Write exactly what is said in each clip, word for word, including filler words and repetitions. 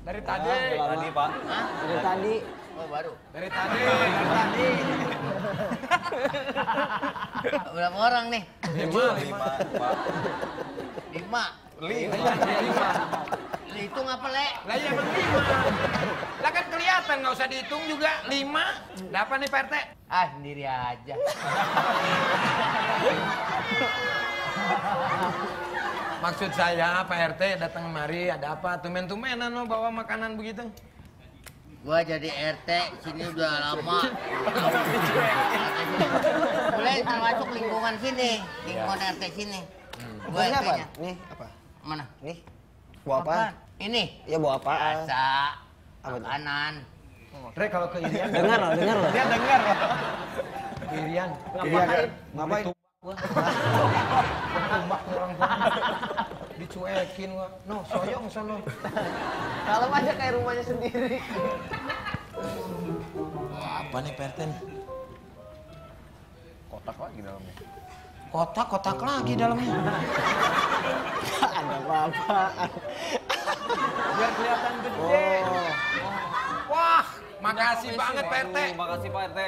Dari tadi. Tadi, Pak. Hah? Dari tadi. Oh, baru. Dari tadi. Dari tadi. Berapa orang nih? Lima, lima. Pak. Lima. Lima. Lima. Dihitung apa, Le? Lah iya emang lima. Lah kan kelihatan nggak usah dihitung juga. Lima. Ada apa nih Pak R T? Ah, sendiri aja. Maksud saya Pak R T datang kemari ada apa? Tumen-tumenan lo bawa makanan begitu? Gua jadi R T sini udah lama. Mulai termasuk lingkungan sini, lingkungan R T sini. Gua Ini apa? R T-nya. Nih, apa? Mana? Nih. Bawa apa? Apaan? Ini. Ya bawa apaan? Asa. Apa tuh? Makanan. Re kalau ke Irian. Dengar loh, dengar loh. Dia dengar loh. Ke Irian. Ngapain? Ngapain? Tumbak orang tua. Dicuekin gua. No, soyong sono. Kalau aja kayak rumahnya sendiri. Wah, apa nih P R T nih? Kotak lagi dalamnya. Kotak, kotak lagi dalamnya. Ada apa-apaan. Biar kelihatan gede. Oh. Wah, makasih banget Pak R T. Waduh, makasih Pak R T.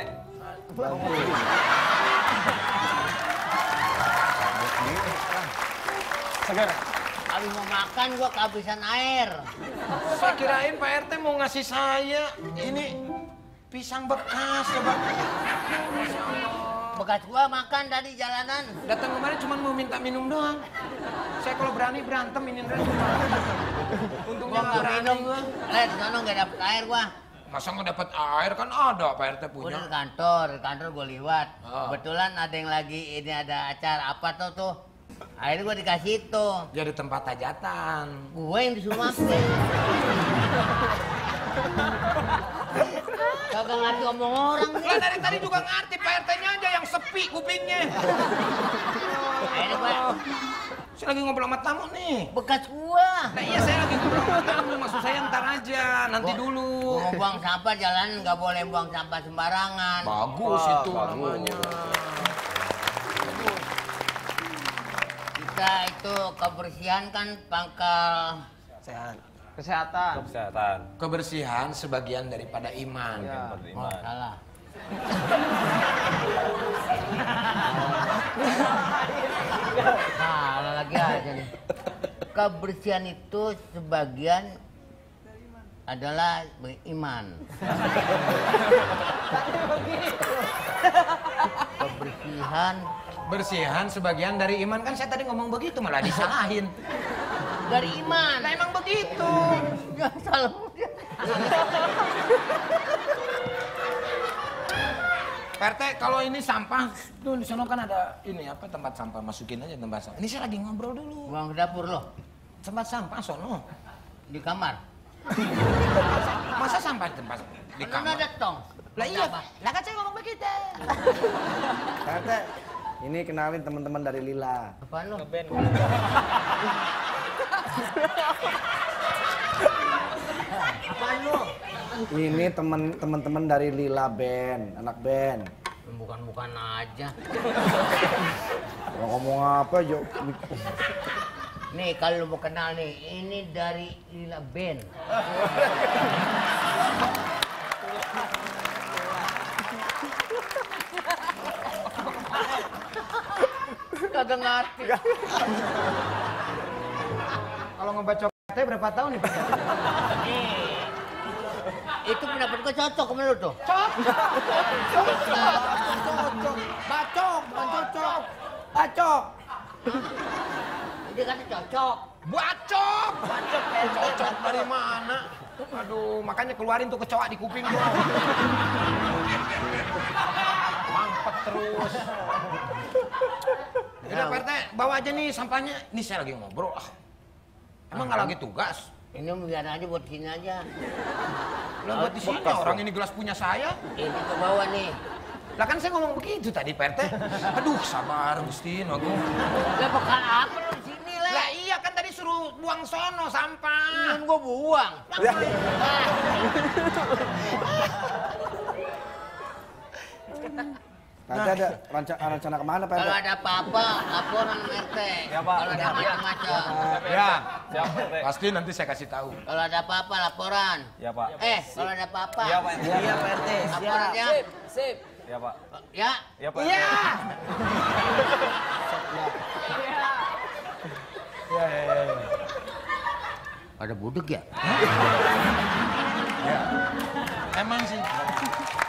Segar. Habis mau makan gua kehabisan air. Saya kirain Pak R T mau ngasih saya ini pisang bekas ya Pak. Bekas gua makan tadi jalanan. Datang kemarin cuma mau minta minum doang. Saya kalau berani berantem ini untungnya Gua nggak nggak berani minum. gua. Eh, di sana nggak dapet air gua. Masa nggak dapat air kan ada Pak R T Gua punya. di kantor, di kantor gua liwat. Oh. Kebetulan ada yang lagi ini ada acara apa tuh tuh. Akhirnya gua dikasih itu. Jadi tempat hajatan. Gue yang disuruh makan. Kagak ngerti omong orang nih. Lah dari tadi juga ngerti Pak R T-nya aja yang sepi kupingnya. Akhirnya gua Saya lagi ngobrol sama tamu nih. bekas gua. Nah iya saya lagi ngobrol sama tamu, maksud saya ntar aja, nanti Gua- dulu. Gua mau buang sampah jalan nggak boleh buang sampah sembarangan. Bagus Wah, itu bagus. namanya. Kita itu kebersihan kan pangkal Sehat. Kesehatan. Kesehatan. Kebersihan sebagian daripada iman. Ya. Seperti Oh, iman. salah. Salah lagi aja nih. Kebersihan itu sebagian adalah beriman. Kebersihan Bersihan sebagian dari iman kan saya tadi ngomong begitu malah disalahin. dari iman. Nah emang begitu. Ya, salah. P R T kalau ini sampah tuh di sana kan ada ini apa tempat sampah masukin aja tempat sampah. Ini saya lagi ngobrol dulu. Buang ke dapur loh. Tempat sampah sono. Di kamar. Masa sampah di tempat di Kan kamar? ada tong. Lah iya, Apa? lah kan saya ngomong begitu. P R T, ini kenalin teman-teman dari Lila. Apaan lo? Apaan lo? Ini teman-teman dari Lila Band, anak band. Bukan-bukan aja. Mau ngomong apa, Jo? Nih kalau lu mau kenal nih, ini dari Lila Band. Kagak ngerti. Kalau ngebaca P R T berapa tahun nih Pak? Nih. Itu pendapat gue cocok sama lu tuh. Cocok. Cocok. Bacok, bukan cocok. Bacok. Dia kata cocok. Bacok. Bacok. Cocok dari mana? Aduh, makanya keluarin tuh kecoa di kuping gua. Mampet terus. Udah Pak R T, bawa aja nih sampahnya. Ini saya lagi ngobrol. Ah. Emang nggak lagi tugas? Ini biar aja buat sini aja. Lah buat di sini orang ini gelas punya saya. Ini ke bawah nih. Lah kan saya ngomong begitu tadi Pak R T. Aduh, sabar Gustin, aku. Lah bekal apa lu di sini lah? Lah iya kan tadi suruh buang sono sampah. Kan gua buang. Pak R T ada rencana, rencana kemana Pak R T? Kalau ada apa-apa, laporan sama R T. Ya, Pak. Kalau ada Ya. macam-macam. Ya, Siap Pak R T. pasti nanti saya kasih tahu. Kalau ada apa-apa, laporan. Ya Pak. Eh, kalau ada apa-apa, Iya Pak R T. Iya Pak R T, laporan ya. Ya Pak. Ya. Ya Pak R T. Iya. Iya, iya, iya. Ada budek ya? Emang sih.